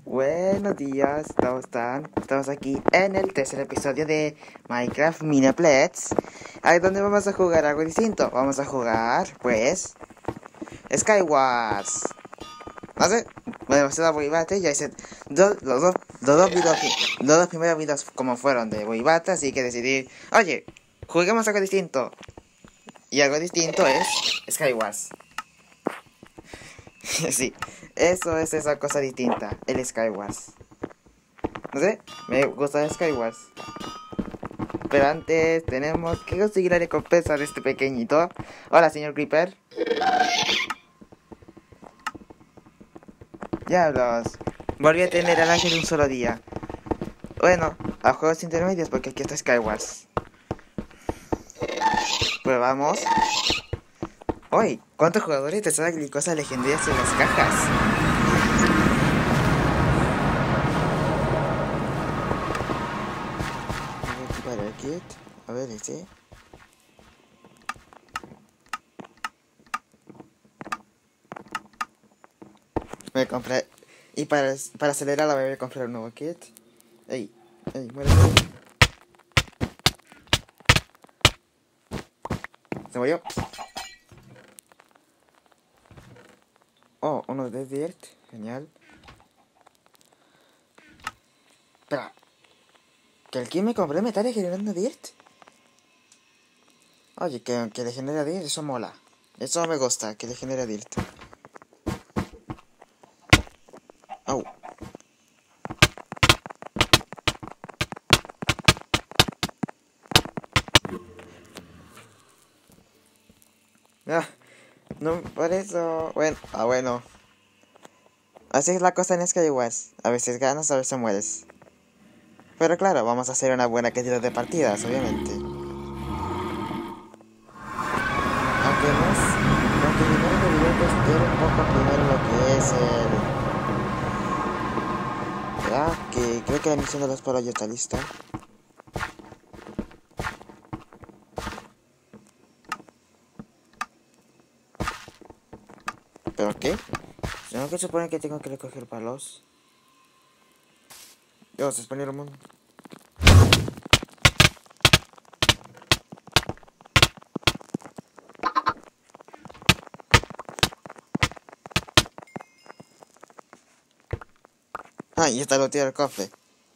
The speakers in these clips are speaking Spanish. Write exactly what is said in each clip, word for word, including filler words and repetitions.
Buenos días, ¿cómo están? Estamos aquí en el tercer episodio de Minecraft Miniplex. Ahí donde vamos a jugar algo distinto. Vamos a jugar, pues, Skywars. No sé, bueno, se da Boibate. Ya hice dos, los, dos, los, dos videos, los dos primeros videos como fueron de Boibate. Así que decidí, oye, juguemos algo distinto. Y algo distinto es Skywars. Sí, eso es esa cosa distinta, el Skywars. No sé, me gusta el Skywars. Pero antes tenemos que conseguir la recompensa de este pequeñito. Hola, señor Creeper. Diablos, volví a tener el ángel un solo día. Bueno, a juegos intermedios porque aquí está Skywars. Pues vamos. Uy, ¿cuántos jugadores te salen cosas legendarias en las cajas? Para el kit, a ver ese. Voy a comprar. Y para, para acelerar la voy a comprar un nuevo kit. Ey, ey, muere. Se murió. Oh, uno de Dirt, genial. Espera, ¿que el kit me compré me está regenerando Dirt? Oye, que, que le genera Dirt, eso mola. Eso me gusta, que le genera Dirt. Au. Ah, no, por eso. Bueno, ah, bueno. Así es la cosa en Skywars. A veces ganas, a veces mueres. Pero claro, vamos a hacer una buena cantidad de partidas, obviamente. Aunque no es... Aunque primero debería testear un poco primero lo que es el... Ah, que creo que la misión de los polos ya está lista. ¿Pero qué? ¿No que supone que tengo que recoger palos? Dios, se expone el mundo. Ah, y está lo tío del cofre.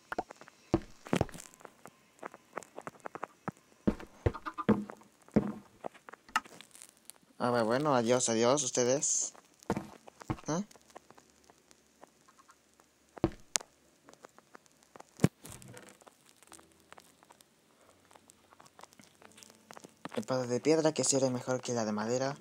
A ver, bueno, adiós, adiós, ustedes. ¿Ah? Espada de piedra que sirve mejor que la de madera.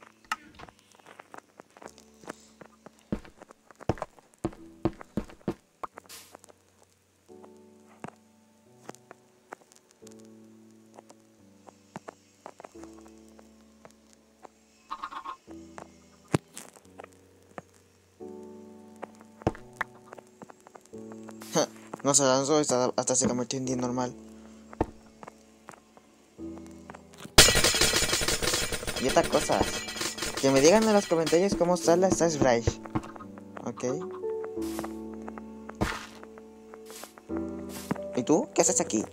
No se lanzó hasta, hasta se convirtió en día normal. Y otra cosa, que me digan en los comentarios cómo está la Stash Rise. Ok. ¿Y tú? ¿Qué haces aquí?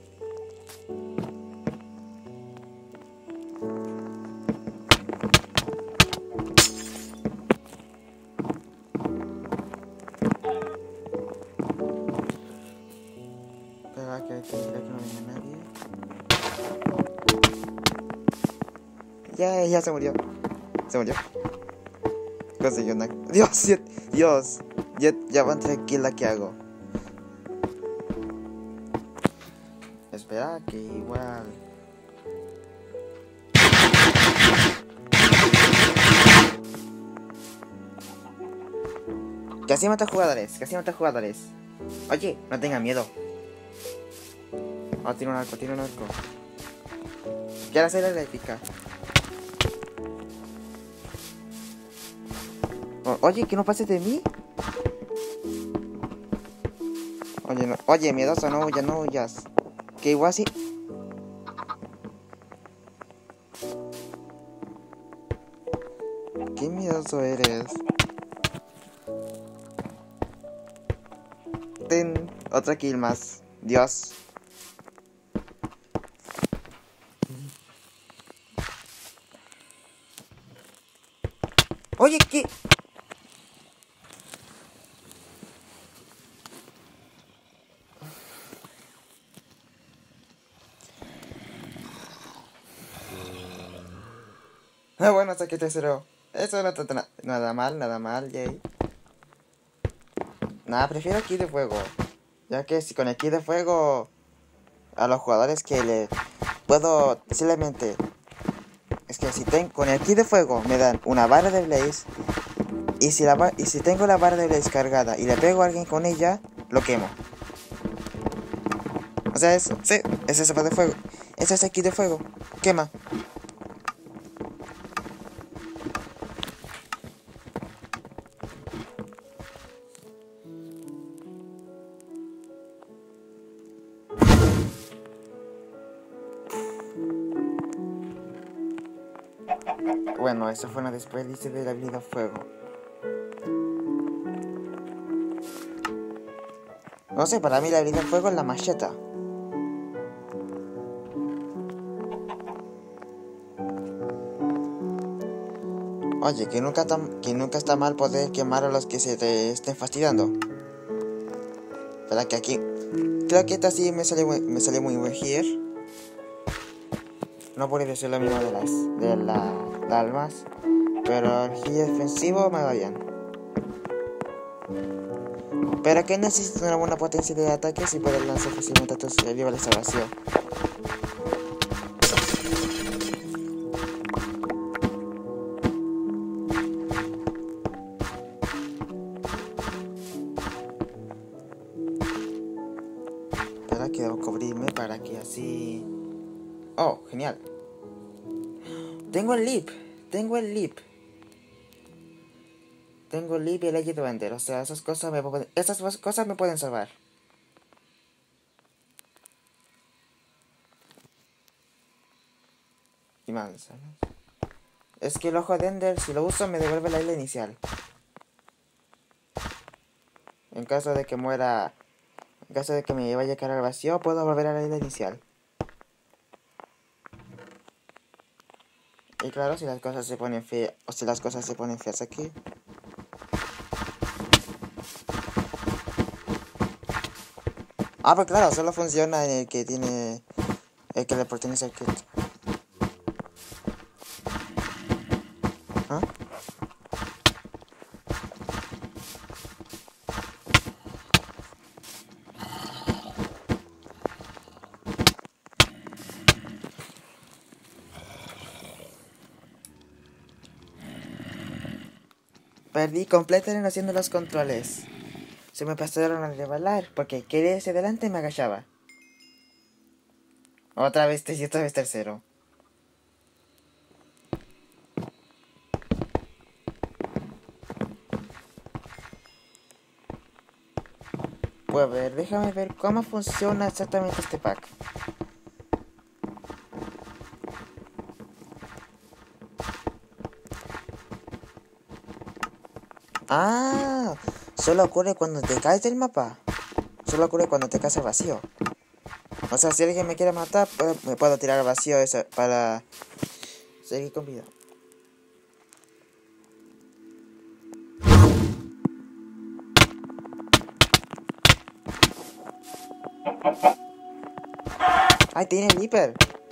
Espera que tendrá que no venga nadie. Ya, ya se murió. Se murió. Consiguió una... Dios, ya, Dios. Ya, ya van tranquila que hago. Espera que igual... Casi mata jugadores, casi mata jugadores. Oye, no tenga miedo. Oh, tiene un arco, tiene un arco. Quiero hacer la épica. Oh, oye, que no pases de mí. Oye, no, oye, miedoso, no huyas, no huyas. Que igual sí. Qué miedoso eres. Ten, otra kill más. Dios. Oye, ¿qué? Ah, bueno, hasta que tercero. Eso no está na nada mal, nada mal, yay. Nada, prefiero aquí de fuego. Ya que si con el kit de fuego a los jugadores que le puedo simplemente es que si tengo con el kit de fuego me dan una barra de blaze y si la y si tengo la barra de blaze cargada y le pego a alguien con ella, lo quemo. O sea, eso, sí, es ese de fuego. Ese es el kit de fuego. Quema. Bueno, eso fue una desperdicio de la habilidad fuego. No sé, para mí la habilidad fuego es la macheta. Oye, que nunca, está, que nunca está mal poder quemar a los que se te estén fastidiando. Espera que aquí... Creo que esta sí me salió, me salió muy buen here. No puede decir lo mismo de las, de la, las almas. Pero el here defensivo me va bien. Pero que necesitas una buena potencia de ataque si puedes lanzar fácilmente a tus rivales a vacío. Espera que debo cubrirme para que así... Oh, genial. Tengo el leap. Tengo el leap. Tengo el leap y el Legend Bender. O sea, esas cosas me pueden, esas cosas me pueden salvar. Y manzanas. Es que el ojo de Ender, si lo uso, me devuelve la isla inicial. En caso de que muera... En caso de que me vaya a caer al vacío, puedo volver a la isla inicial. Y claro, si las cosas se ponen feas... O si las cosas se ponen feas aquí... Ah, pues claro, solo funciona en el que tiene... El que le pertenece al kit. ¿Ah? Perdí completamente haciendo los controles. Se me pasaron a revelar porque quería hacia adelante y me agachaba. Otra vez, y otra vez tercero. Pues a ver, déjame ver cómo funciona exactamente este pack. Ah, solo ocurre cuando te caes del mapa. Solo ocurre cuando te caes al vacío. O sea, si alguien me quiere matar, me puedo tirar al vacío eso para seguir con vida. ¡Ay, tiene el hiper!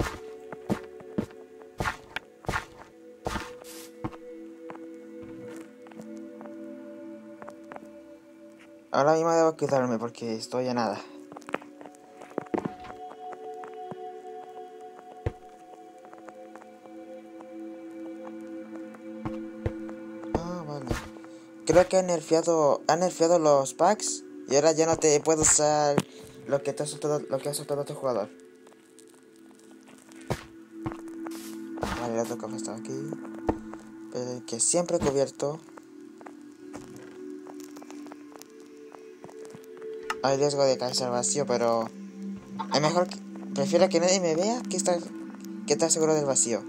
Ahora mismo debo cuidarme porque estoy a nada. Ah, vale. Creo que han nerfeado, han nerfeado los packs y ahora ya no te puedo usar lo que te ha soltado, lo que ha soltado otro jugador. Ah, vale, el otro cofre está aquí. Pero el que siempre he cubierto. Hay riesgo de caerse al vacío, pero es mejor que, prefiero que nadie me vea que estar, que estar seguro del vacío.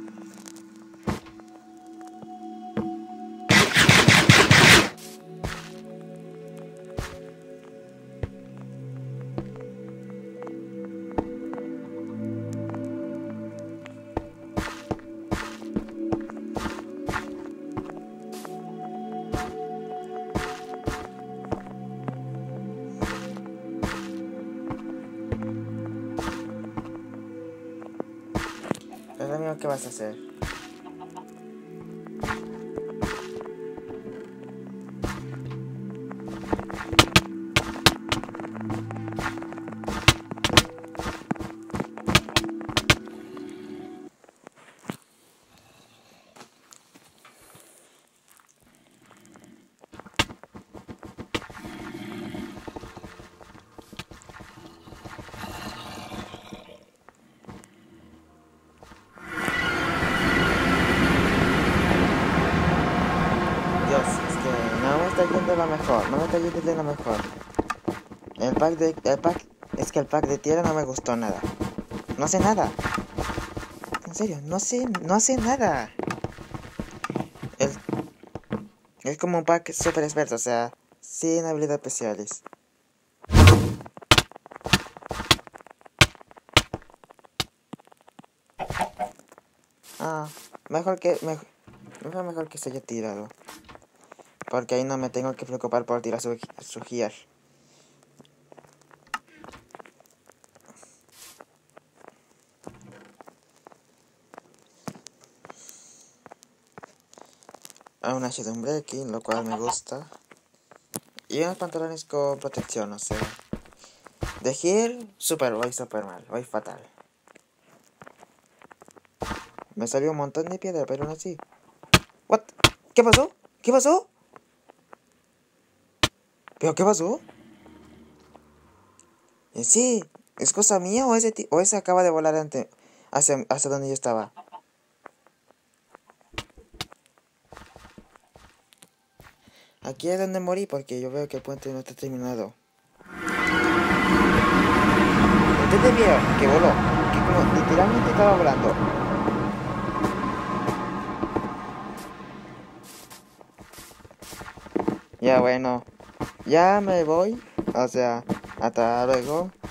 Bueno, ¿qué vas a hacer? Dios, es que no me está yendo lo mejor, no me está yendo lo mejor. El pack de... El pack... Es que el pack de tierra no me gustó nada. No hace nada. En serio, no sé, no hace nada. El, es como un pack super experto, o sea, sin habilidades especiales. Ah, mejor que... Mejor, mejor, mejor que se haya tirado. Porque ahí no me tengo que preocupar por tirar su, su gear. A una de un breaking, lo cual me gusta. Y unos pantalones con protección, o sea. De gear, super, voy super mal, voy fatal. Me salió un montón de piedra, pero aún así. ¿What? ¿Qué pasó? ¿Qué pasó? ¿Pero qué pasó? ¿En sí? ¿Es cosa mía o ese, o ese acaba de volar ante, hacia, hacia donde yo estaba? Aquí es donde morí porque yo veo que el puente no está terminado. ¿Entendés bien? Que voló. Que como literalmente estaba volando. Ya bueno. Ya me voy. O sea, hasta luego.